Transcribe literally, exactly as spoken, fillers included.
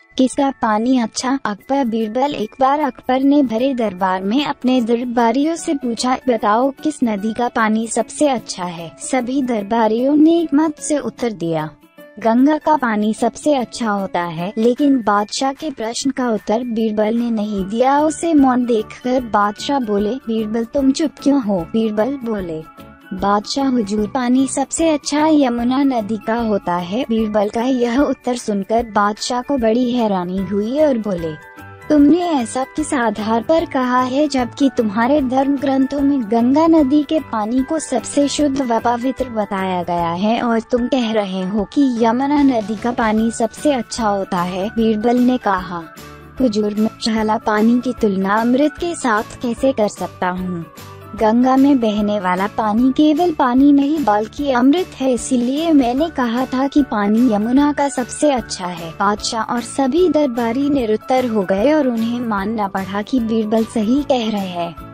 किसका पानी अच्छा? अकबर बीरबल। एक बार अकबर ने भरे दरबार में अपने दरबारियों से पूछा, बताओ किस नदी का पानी सबसे अच्छा है? सभी दरबारियों ने एक मत से उत्तर दिया, गंगा का पानी सबसे अच्छा होता है। लेकिन बादशाह के प्रश्न का उत्तर बीरबल ने नहीं दिया। उसे मौन देखकर बादशाह बोले, बीरबल तुम चुप क्यों हो? बीरबल बोले, बादशाह हुजूर, पानी सबसे अच्छा यमुना नदी का होता है। बीरबल का यह उत्तर सुनकर बादशाह को बड़ी हैरानी हुई और बोले, तुमने ऐसा किस आधार पर कहा है, जबकि तुम्हारे धर्म ग्रंथों में गंगा नदी के पानी को सबसे शुद्ध व पवित्र बताया गया है, और तुम कह रहे हो कि यमुना नदी का पानी सबसे अच्छा होता है? बीरबल ने कहा, हुजूर, मैं शहला पानी की तुलना अमृत के साथ कैसे कर सकता हूँ? गंगा में बहने वाला पानी केवल पानी नहीं बल्कि अमृत है, इसीलिए मैंने कहा था कि पानी यमुना का सबसे अच्छा है। बादशाह और सभी दरबारी निरुत्तर हो गए और उन्हें मानना पड़ा कि बीरबल सही कह रहे हैं।